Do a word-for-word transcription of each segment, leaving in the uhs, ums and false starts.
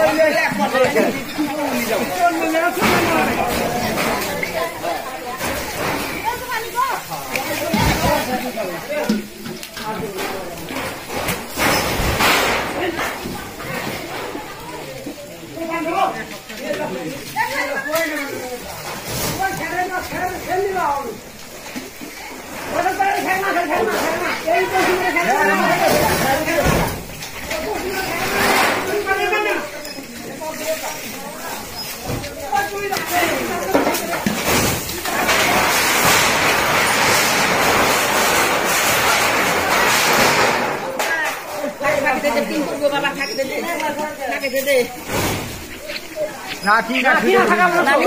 Naki naki naki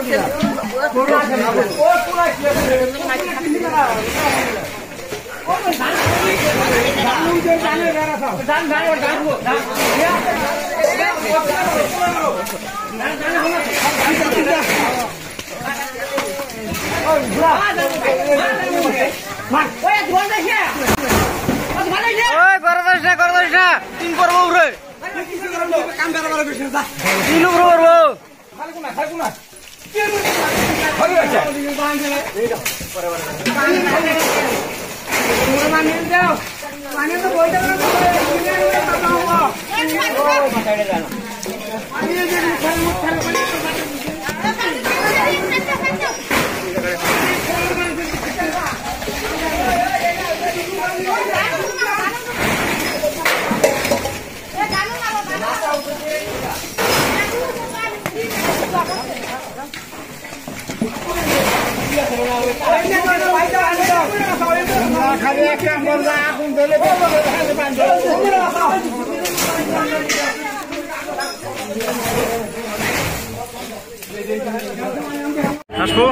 Asco?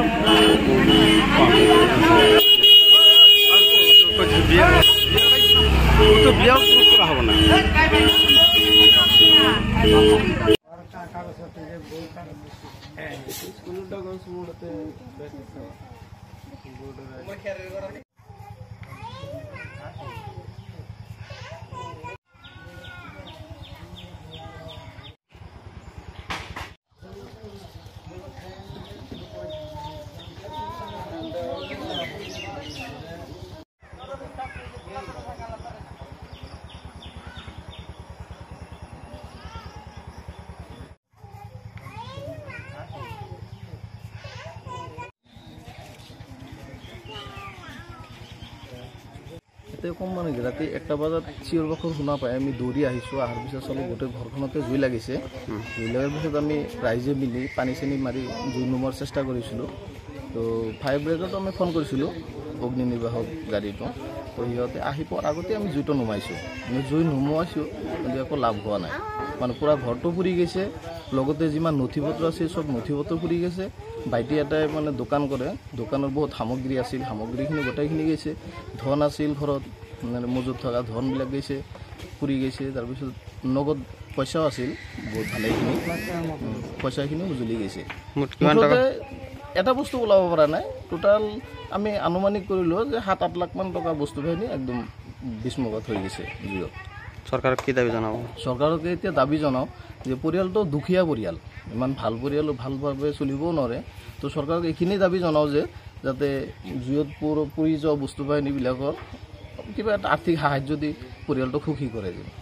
Itu biar terus lah mana? কম মানে কি ৰাতি একটা বজাত চিঞৰ বাখৰ শুনা পাই আমি দৌৰি আহিছোঁ। আহাৰ পিছত চলো গোটেই ঘৰখনতে জুই লাগিছে। জুই লগাৰ পিছত আমি ৰাইজে মিলি পানী চানী মাৰি জুই নুমোৱাৰ চেষ্টা কৰিছিলোঁ। তো ফায়াৰ ব্ৰিগেডত আমি ফোন কৰিছিলোঁ, অগ্নি নিৰ্বাহক গাড়ীটো। তো সিহঁতে আহি পোৱাৰ আগতে আমি জুইটো নুমাইছোঁ। আমি জুই নুমুৱাইছোঁ কিন্তু একো লাভ হোৱা নাই। মানে পুৰা ঘৰটো পুৰি গৈছে, লগতে যিমান নথি পত্ৰ আছিল চব নথি পত্ৰ পুৰি গৈছে। ভাইটি এটাই মানে দোকান কৰে, দোকানৰ বহুত সামগ্ৰী আছিল, সামগ্ৰীখিনি গোটেইখিনি গৈছে। ধন আছিল ঘৰত, মানে মজুত থকা ধনবিলাক গৈছে, পুৰি গৈছে। তাৰপিছত নগদ পইচাও আছিল বহুত ভালেখিনি, পইচাখিনিও জ্বলি গৈছে। এটা বস্তু ওলাব পৰা নাই। টোটাল আমি আনুমানিক কৰিলোঁ যে সাত আঠ লাখ মান টকা বস্তু বাহিনী একদম বিস্মগত হৈ গৈছে জুইত। চৰকাৰক কি দাবী জনাব? চৰকাৰক এতিয়া দাবী জনাওঁ যে পৰিয়ালটো দুখীয়া পৰিয়াল, ইমান ভাল পৰিয়ালো ভালভাৱে চলিবও নোৱাৰে। তো চৰকাৰক এইখিনি দাবী জনাওঁ যে যাতে জুইত পুৰি যোৱা বস্তু বাহিনীবিলাকৰ কিবা এটা আৰ্থিক সাহায্য দি পৰিয়ালটো সুখী কৰে।